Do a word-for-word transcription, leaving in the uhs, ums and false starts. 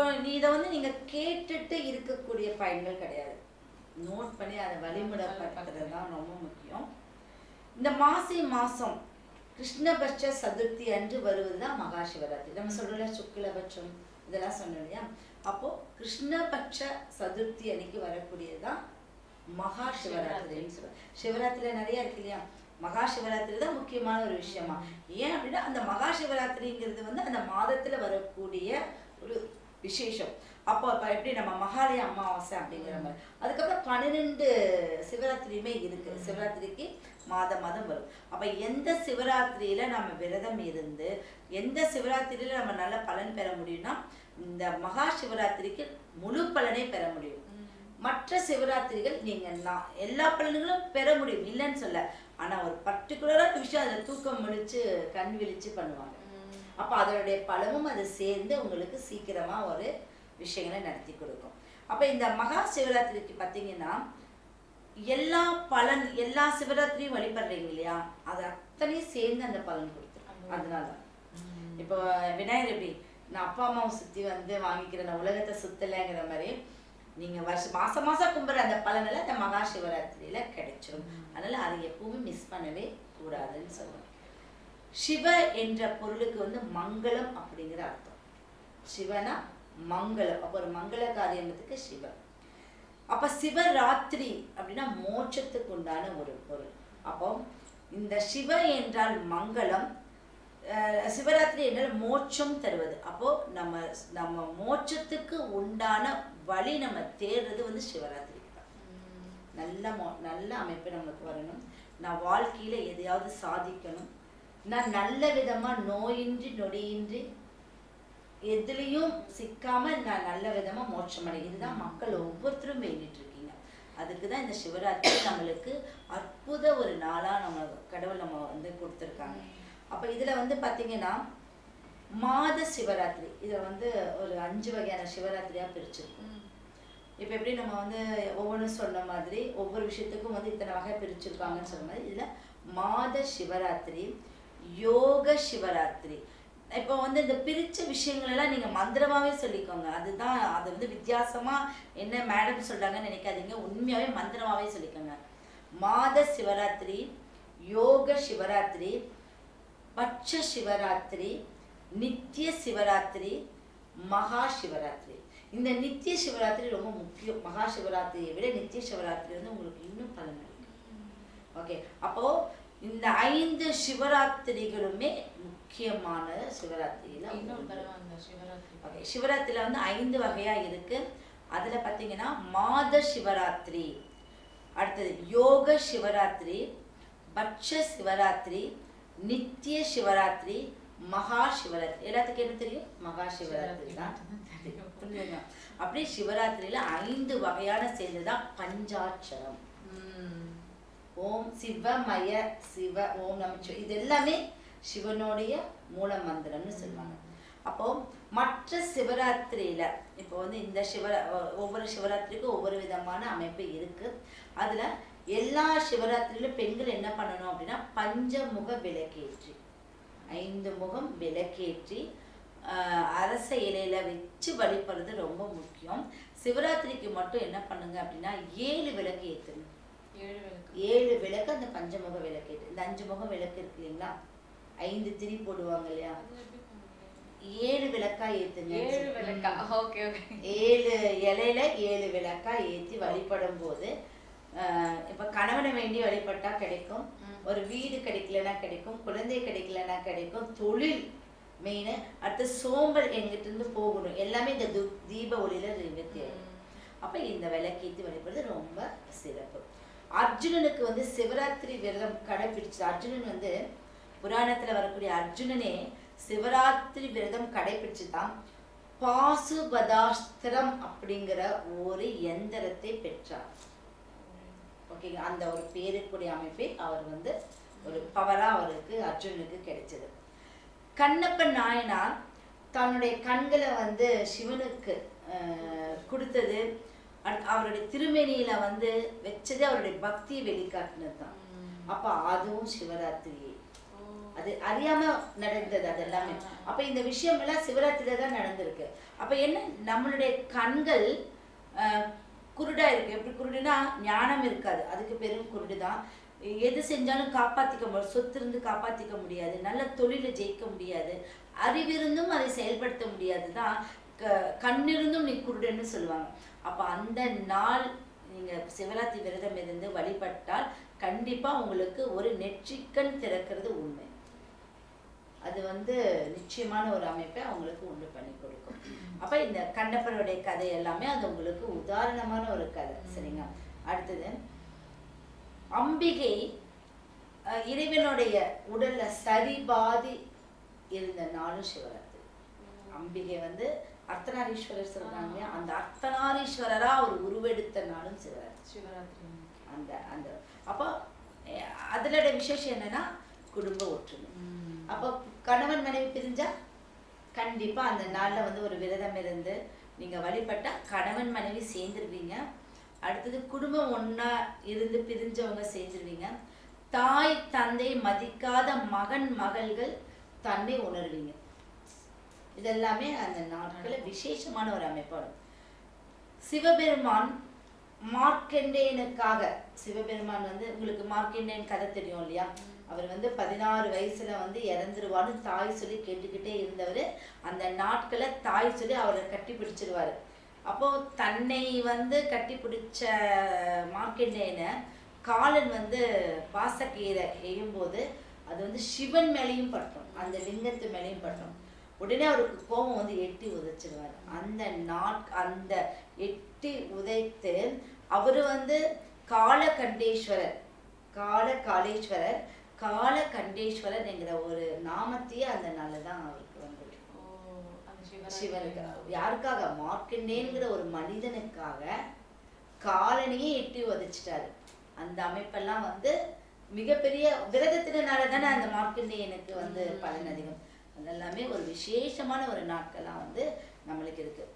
நீ இதை வந்து நீங்க கேட்டுட்டு இருக்கக்கூடிய பயன்கள் கிடையாது, நோட் பண்ணி அதை வழிமுறைப்படுத்துறது தான் ரொம்ப முக்கியம். இந்த மாசி மாசம் கிருஷ்ணபட்ச சதுர்த்தி அன்று வருவதுதான் மகா சிவராத்திரி. நம்ம சொல்றோம்ல சுக்லபட்சம் இதெல்லாம் சொன்னோம் இல்லையா? அப்போ கிருஷ்ணபட்ச சதுர்த்தி அன்னைக்கு வரக்கூடியதுதான் மகா சிவராத்திரின்னு சொல்லுவாங்க. சிவராத்திரியில நிறைய இருக்கு இல்லையா? மகா சிவராத்திரி தான் முக்கியமான ஒரு விஷயமா. ஏன் அப்படின்னா அந்த மகா சிவராத்திரிங்கிறது வந்து அந்த மாதத்துல வரக்கூடிய ஒரு விசேஷம். அப்போ அப்ப எப்படி நம்ம மகாலய அமாவாசை அப்படிங்கிற மாதிரி. அதுக்கப்புறம் பன்னிரெண்டு சிவராத்திரியுமே இருக்கு. சிவராத்திரிக்கு மாதம் மாதம் வரும். அப்ப எந்த சிவராத்திரியில நம்ம விரதம் இருந்து எந்த சிவராத்திரியில நம்ம நல்ல பலன் பெற முடியும்னா இந்த மகா சிவராத்திரிக்கு முழு பலனை பெற முடியும். மற்ற சிவராத்திரிகள் நீங்க நான் எல்லா பலன்களும் பெற முடியும் இல்லைன்னு சொல்ல, ஆனா ஒரு பர்டிகுலரான விஷயம் அதுல தூக்கம் முடிச்சு கண் விழிச்சு பண்ணுவாங்க. அப்ப அதனுடைய பலமும் அது சேர்ந்து உங்களுக்கு சீக்கிரமா ஒரு விஷயங்களை நடத்தி கொடுக்கும். அப்ப இந்த மகா சிவராத்திரிக்கு பாத்தீங்கன்னா எல்லா பலன் எல்லா சிவராத்திரியும் வழிபடுறீங்க இல்லையா, அது அத்தனையும் சேர்ந்து அந்த பலன் கொடுத்துரும். அதனால இப்போ விநாயகர் எப்படி நான் அப்பா அம்மாவை சுத்தி வந்து வாங்கிக்கிற நான் உலகத்தை சுத்தலைங்கிற மாதிரி நீங்க வருஷம் மாசம் மாசம் கும்பிட்ற அந்த பலனெல்லாம் இந்த மகா சிவராத்திரியில கிடைச்சிடும். அதனால அதை எப்பவுமே மிஸ் பண்ணவே கூடாதுன்னு சொல்லுவாங்க. சிவ என்ற பொருளுக்கு வந்து மங்களம் அப்படிங்கிற அர்த்தம். சிவனா மங்களம். அப்போ ஒரு மங்கள காரியத்துக்கு சிவ. அப்ப சிவராத்திரி அப்படின்னா மோட்சத்துக்கு உண்டான ஒரு பொருள். அப்போ இந்த சிவ என்றால் மங்களம், சிவராத்திரி என்றால் மோட்சம் தருவது. அப்போ நம்ம நம்ம மோட்சத்துக்கு உண்டான வழி நம்ம தேடுறது வந்து சிவராத்திரிக்கு தான். நல்ல மோ நல்ல அமைப்பு நமக்கு வரணும். நான் வாழ்க்கையில எதையாவது சாதிக்கணும், நான் நல்ல விதமா நோயின்றி நொடியின்றி எதுலையும் சிக்காம நான் நல்ல விதமா மோட்சம் அடை. இதுதான் மக்கள் ஒவ்வொருத்தரும் வேண்டிட்டு இருக்கீங்க. அதுக்குதான் இந்த சிவராத்திரி நம்மளுக்கு அற்புத ஒரு நாளா நம்ம கடவுள் நம்ம வந்து கொடுத்துருக்காங்க. அப்ப இதுல வந்து பாத்தீங்கன்னா மாத சிவராத்திரி இதை வந்து ஒரு அஞ்சு வகையான சிவராத்திரியா பிரிச்சிருக்கோம். இப்ப எப்படி நம்ம வந்து ஒவ்வொன்றும் சொன்ன மாதிரி ஒவ்வொரு விஷயத்துக்கும் வந்து இத்தனை வகை பிரிச்சிருக்காங்கன்னு சொன்ன மாதிரி இதுல மாத சிவராத்திரி, யோக சிவராத்திரி. இப்போ வந்து இந்த பிரிச்ச விஷயங்கள் எல்லாம் நீங்க மந்திரமாவே சொல்லிக்கோங்க. அதுதான் அது வந்து வித்தியாசமா என்ன மேடம் சொல்றாங்கன்னு நினைக்காதீங்க, உண்மையாவே மந்திரமாவே சொல்லிக்கோங்க. மாத சிவராத்திரி, யோக சிவராத்திரி, பட்ச சிவராத்திரி, நித்திய சிவராத்திரி, மகா சிவராத்திரி. இந்த நித்திய சிவராத்திரி ரொம்ப முக்கியம். மகா சிவராத்திரியை விட நித்திய சிவராத்திரி வந்து உங்களுக்கு இன்னும் பலன் அளிக்கும். ஓகே, அப்போ இந்த ஐந்து சிவராத்திரிகளுமே முக்கியமான சிவராத்திரியில ஓகே. சிவராத்திரியில வந்து ஐந்து வகையா இருக்கு. அதுல பாத்தீங்கன்னா மாத சிவராத்திரி, அடுத்தது யோக சிவராத்திரி, பட்ச சிவராத்திரி, நித்திய சிவராத்திரி, மகா சிவராத்திரி. எல்லாத்துக்கும் என்ன தெரியும்? மகா சிவராத்திரி தான். அப்படி சிவராத்திரியில ஐந்து வகையான சேர்ந்துதான் பஞ்சாட்சரம். ஓம் சிவமய சிவ ஓம் நமச்சிவாய, இது எல்லாமே சிவனுடைய மூல மந்திரம்னு சொல்லுவாங்க. அப்போ மற்ற சிவராத்திரியில இப்போ வந்து இந்த சிவ ஒவ்வொரு சிவராத்திரிக்கும் ஒவ்வொரு விதமான அமைப்பு இருக்கு. அதுல எல்லா சிவராத்திரியிலும் பெண்கள் என்ன பண்ணணும் அப்படின்னா பஞ்சமுக விளக்கேற்றி, ஐந்து முகம் விளக்கேற்றி ஆஹ் அரச இலையில வச்சு வழிபடுறது ரொம்ப முக்கியம். சிவராத்திரிக்கு மட்டும் என்ன பண்ணுங்க அப்படின்னா ஏழு விளக்கு ஏற்றுங்க. ஏழு விளக்கு அந்த பஞ்சமுக விளக்கு ஏற்று. இந்த அஞ்சு முகம் விளக்கு இருக்கு இல்லைங்களா, ஐந்து திரி போடுவாங்க இல்லையா, ஏழு விளக்கா ஏத்துங்க. ஏழு இலையில ஏழு விளக்கா ஏற்றி வழிபடும் போது ஆஹ் இப்ப கணவனை வேண்டி வழிபட்டா கிடைக்கும், ஒரு வீடு கிடைக்கலன்னா கிடைக்கும், குழந்தை கிடைக்கலன்னா கிடைக்கும், தொழில் மெயின், அடுத்து சோம்பல் எங்கிட்ட இருந்து போகணும், எல்லாமே இந்த தீப ஒளியில நிவர்த்தி ஆகும். அப்ப இந்த விளக்கேற்றி வழிபடுறது ரொம்ப சிறப்பு. அர்ஜுனனுக்கு வந்து சிவராத்திரி விரதம் கடைபிடிச்சது. அர்ஜுனன் வந்து புராணத்துல வரக்கூடிய அர்ஜுனனே சிவராத்திரி விரதம் கடைபிடிச்சுதான் பாசுபதாஸ்திரம் அப்படிங்கிற ஒரு எந்திரத்தை பெற்றார். ஓகே, அந்த ஒரு பேருக்குடைய அமைப்பை அவர் வந்து ஒரு பவரா அவருக்கு அர்ஜுனனுக்கு கிடைச்சது. கண்ணப்பன் நாயனார் தன்னுடைய கண்களை வந்து சிவனுக்கு அஹ் கொடுத்தது, அவருடைய திருமேனியில வந்து வச்சது அவருடைய பக்தியை வெளிக்காட்டினது தான். அப்ப அதுவும் சிவராத்திரி, அது அறியாம நடந்தது அது எல்லாமே. அப்ப இந்த விஷயம் எல்லாம் சிவராத்திரியில தான் நடந்திருக்கு. அப்ப என்ன, நம்மளுடைய கண்கள் குருடா இருக்கு. எப்படி குருடுனா ஞானம் இருக்காது, அதுக்கு பெரும் குருடுதான். எது செஞ்சாலும் காப்பாத்திக்க முடியாது, சொத்து இருந்து காப்பாத்திக்க முடியாது, நல்ல தொழில ஜெயிக்க முடியாது, அறிவிருந்தும் அதை செயல்படுத்த முடியாதுதான். கண்ணிருந்தும் நீ குருடன்னு சொல்லுவாங்க. அப்ப அந்த நாள் நீங்க சிவராத்திரி விரதம் இருந்து வழிபட்டால் கண்டிப்பா உங்களுக்கு ஒரு நெற்றிக்கண் திறக்கிறது உண்மை. அது வந்து நிச்சயமான ஒரு அமைப்பை அவங்களுக்கு உண்டு பண்ணி கொடுக்கும். அப்ப இந்த கண்ணப்பருடைய கதை எல்லாமே அது உங்களுக்கு உதாரணமான ஒரு கதை. சரிங்க. அடுத்தது, அம்பிகை இறைவனுடைய உடல்ல சரிபாதி இருந்த நாளும் சிவராத்திரி. அம்பிகை வந்து அர்த்தநாரீஸ்வரர் சொல்றாங்க, அந்த அர்த்தநாரீஸ்வரரா ஒரு உருவெடுத்த நாளும் சிவராத்திரி. சிவராத்திரி அந்த அந்த அப்போ அதுல விசேஷம் என்னன்னா குடும்ப ஒற்றுமை. அப்போ கணவன் மனைவி பிரிஞ்சா கண்டிப்பா அந்த நாள்ல வந்து ஒரு விரதம் இருந்து நீங்க வழிபட்டா கணவன் மனைவி சேர்ந்துருவீங்க. அடுத்தது குடும்பம் ஒன்னா இருந்து பிரிஞ்சவங்க சேர்ந்துருவீங்க. தாய் தந்தை மதிக்காத மகன் மகள்கள் தன்னை உணர்வீங்க. இதெல்லாமே அந்த நாட்கள விசேஷமான ஒரு அமைப்பாடு. சிவபெருமான் மார்க்கண்டேயனுக்காக, சிவபெருமான் வந்து உங்களுக்கு மார்க்கண்டேயன் கதை தெரியும் இல்லையா? அவர் வந்து பதினாறு வயசுல வந்து இறந்துருவான்னு தாய் சொல்லி கேட்டுக்கிட்டே இருந்தவர். அந்த நாட்களை தாய் சொல்லி அவரை கட்டி பிடிச்சிருவாரு. அப்போ தன்னை வந்து கட்டி பிடிச்ச மார்க்கண்டேயனை காலன் வந்து பாசக்கீரை எய்யும்போது அது வந்து சிவன் மேலேயும் பட்டும், அந்த லிங்கத்து மேலேயும் பட்டும். உடனே அவருக்கு கோபம் வந்து எட்டி உதைச்சிருவாரு. அந்த நாட் அந்த எட்டி உதைத்து அவரு வந்து காலகண்டேஸ்வரர், கால காலேஸ்வரர், காலகண்டேஸ்வரர் என்கிற ஒரு நாமத்தையே அந்த நாள்தான் அவருக்கு வந்து சிவனுக்கு. யாருக்காக? மார்க்கண்டேயன்கிற ஒரு மனிதனுக்காக காலனையே எட்டி உதைச்சிட்டாரு. அந்த அமைப்பெல்லாம் வந்து மிகப்பெரிய விரதத்தினால தானே அந்த மார்க்கண்டேயனுக்கு வந்து பலன் அதிகம். அதெல்லாமே ஒரு விசேஷமான ஒரு நாட்கள்லாம் வந்து நம்மளுக்கு இருக்கு.